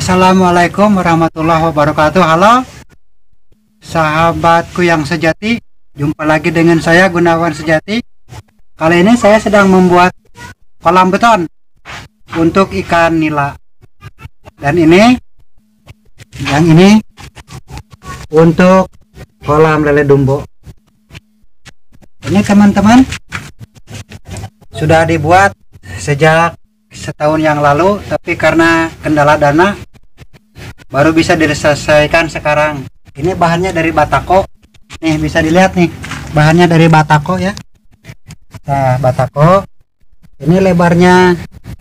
Assalamualaikum warahmatullahi wabarakatuh. Halo sahabatku yang sejati, jumpa lagi dengan saya Gunawan Sejati. Kali ini saya sedang membuat kolam beton untuk ikan nila. Dan yang ini untuk kolam lele dumbo. Ini teman-teman sudah dibuat sejak setahun yang lalu, tapi karena kendala dana baru bisa diselesaikan sekarang. Ini bahannya dari batako. Nih bisa dilihat nih, bahannya dari batako ya. Nah, batako. Ini lebarnya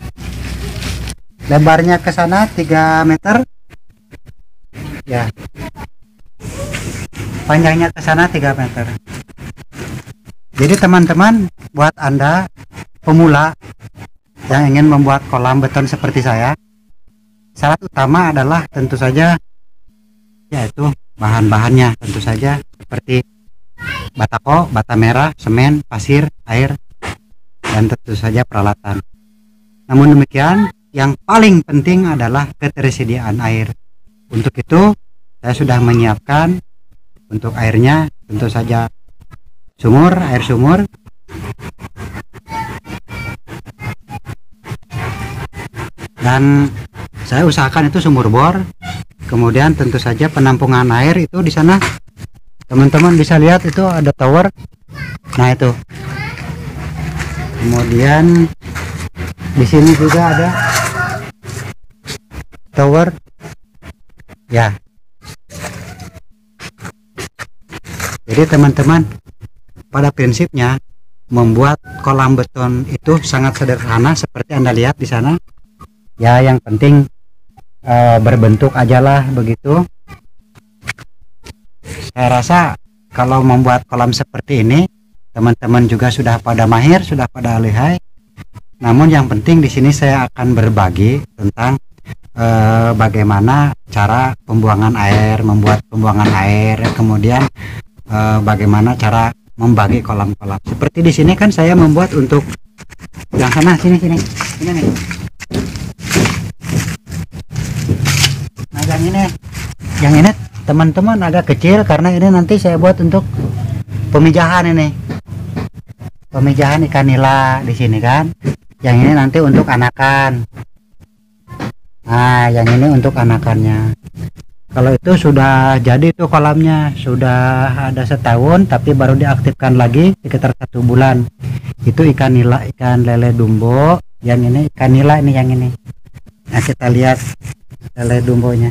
ke sana 3 meter. Ya. Panjangnya ke sana 3 meter. Jadi teman-teman, buat Anda pemula yang ingin membuat kolam beton seperti saya, syarat utama adalah tentu saja yaitu bahan-bahannya, tentu saja seperti batako, bata merah, semen, pasir, air, dan tentu saja peralatan. Namun demikian, yang paling penting adalah ketersediaan air. Untuk itu saya sudah menyiapkan untuk airnya, tentu saja air sumur. Dan saya usahakan itu sumur bor. Kemudian tentu saja penampungan air itu di sana. Teman-teman bisa lihat itu ada tower. Nah itu. Kemudian di sini juga ada tower. Ya. Jadi teman-teman, pada prinsipnya membuat kolam beton itu sangat sederhana seperti Anda lihat di sana. Ya, yang penting berbentuk ajalah begitu. Saya rasa kalau membuat kolam seperti ini, teman-teman juga sudah pada mahir, sudah pada lihai. Namun yang penting di sini saya akan berbagi tentang bagaimana cara pembuangan air, membuat pembuangan air, kemudian bagaimana cara membagi kolam-kolam. Seperti di sini kan saya membuat untuk yang sana, sini nih. Nah yang ini teman-teman agak kecil karena ini nanti saya buat untuk pemijahan ini, pemijahan ikan nila di sini kan. Yang ini nanti untuk anakan. Nah yang ini untuk anakannya. Kalau itu sudah jadi tuh kolamnya, sudah ada setahun tapi baru diaktifkan lagi sekitar 1 bulan. Itu ikan nila, ikan lele dumbo. Yang ini ikan nila, ini yang ini. Nah kita lihat lele dumbonya.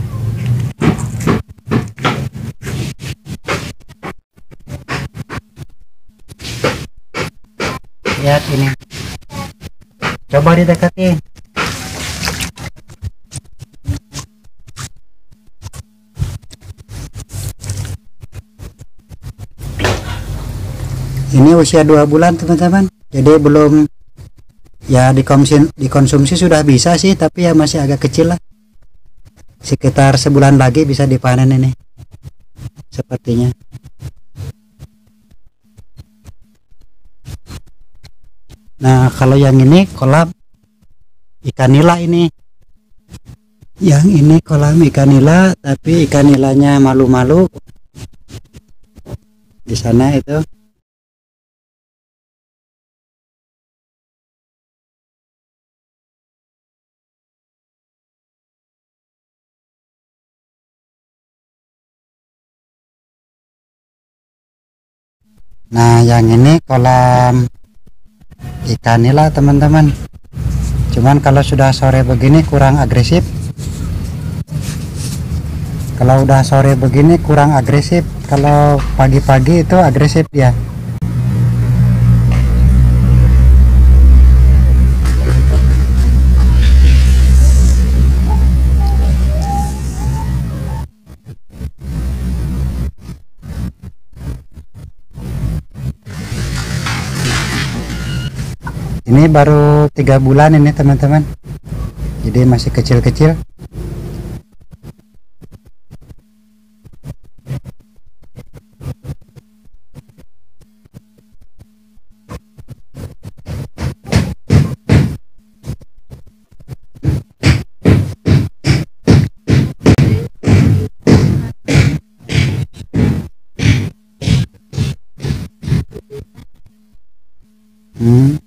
Lihat ini, coba didekati. Ini usia 2 bulan teman-teman, jadi belum ya dikonsumsi sudah bisa sih, tapi ya masih agak kecil lah. Sekitar sebulan lagi bisa dipanen ini sepertinya. Nah kalau yang ini kolam ikan nila ini. Yang ini kolam ikan nila, tapi ikan nilanya malu-malu di sana itu. Nah yang ini kolam ikan nila teman-teman. Cuman kalau sudah sore begini kurang agresif. Kalau udah sore begini kurang agresif. Kalau pagi-pagi itu agresif ya. Ini baru 3 bulan ini teman-teman, jadi masih kecil-kecil. Hmm.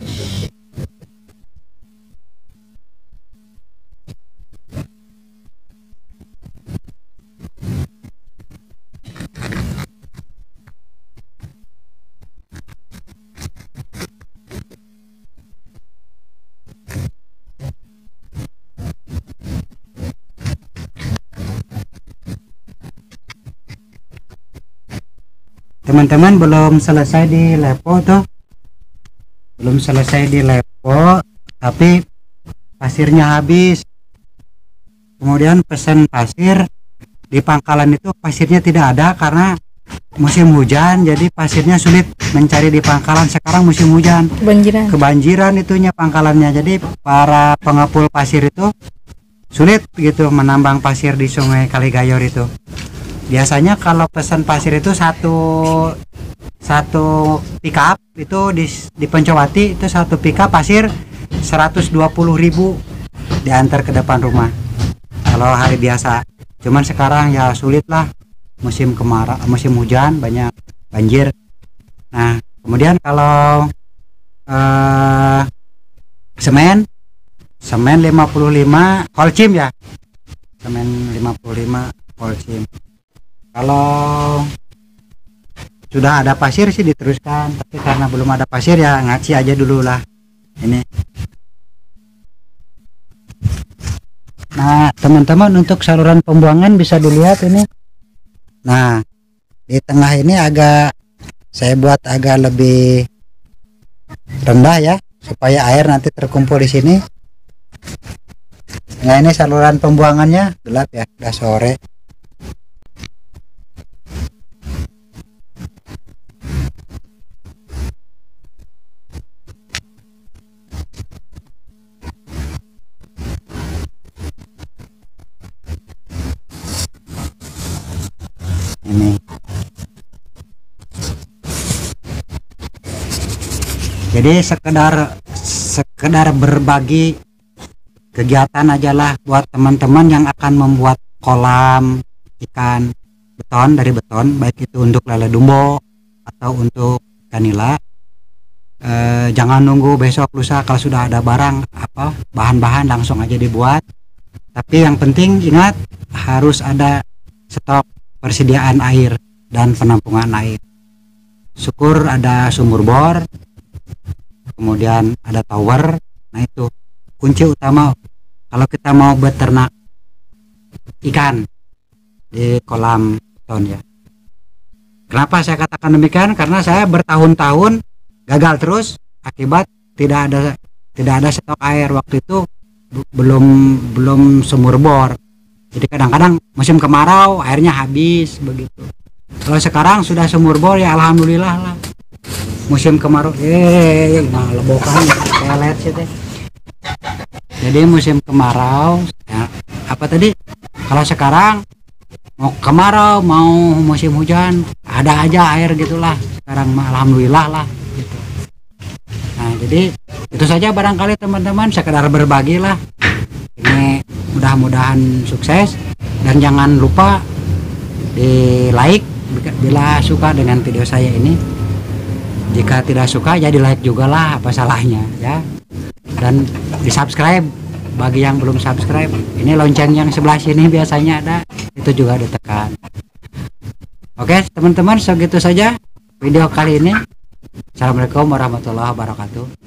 Teman-teman belum selesai di lepo tuh, belum selesai di lepo, tapi pasirnya habis. Kemudian pesan pasir, di pangkalan itu pasirnya tidak ada karena musim hujan, jadi pasirnya sulit mencari di pangkalan. Sekarang musim hujan, kebanjiran itunya pangkalannya, jadi para pengepul pasir itu sulit gitu menambang pasir di Sungai Kaligayor itu. Biasanya kalau pesan pasir itu satu pickup itu di Pencowati itu satu pickup pasir 120.000 diantar ke depan rumah kalau hari biasa. Cuman sekarang ya sulit lah, musim kemarau, musim hujan banyak banjir. Nah kemudian kalau semen 55 kolcim ya, semen 55 kolcim. Kalau sudah ada pasir sih diteruskan, tapi karena belum ada pasir ya ngaci aja dulu lah ini. Nah teman-teman, untuk saluran pembuangan bisa dilihat ini. Nah di tengah ini saya buat agak lebih rendah ya, supaya air nanti terkumpul di sini. Nah ini saluran pembuangannya, gelap ya, udah sore. Ini jadi sekedar berbagi kegiatan aja lah buat teman-teman yang akan membuat kolam ikan beton dari beton, baik itu untuk lele dumbo atau untuk ikan nila. Jangan nunggu besok lusa, kalau sudah ada barang bahan-bahan langsung aja dibuat. Tapi yang penting ingat, harus ada stok persediaan air dan penampungan air. Syukur ada sumur bor, kemudian ada tower. Nah itu kunci utama kalau kita mau beternak ikan di kolam beton ya. Kenapa saya katakan demikian? Karena saya bertahun-tahun gagal terus akibat tidak ada stok air. Waktu itu belum sumur bor, jadi kadang-kadang musim kemarau airnya habis begitu. Kalau sekarang sudah sumur bor ya alhamdulillah lah. Musim kemarau lebokan pelet sih teh. Jadi musim kemarau ya, kalau sekarang mau kemarau mau musim hujan ada aja air gitulah. Sekarang alhamdulillah lah gitu. Nah jadi itu saja barangkali teman-teman, sekedar berbagi lah. Ini mudah-mudahan sukses, dan jangan lupa di like bila suka dengan video saya ini. Jika tidak suka ya di like juga lah, apa salahnya ya. Dan di subscribe bagi yang belum subscribe. Ini lonceng yang sebelah sini biasanya ada, itu juga ditekan. Oke teman-teman, segitu saja video kali ini. Assalamualaikum warahmatullahi wabarakatuh.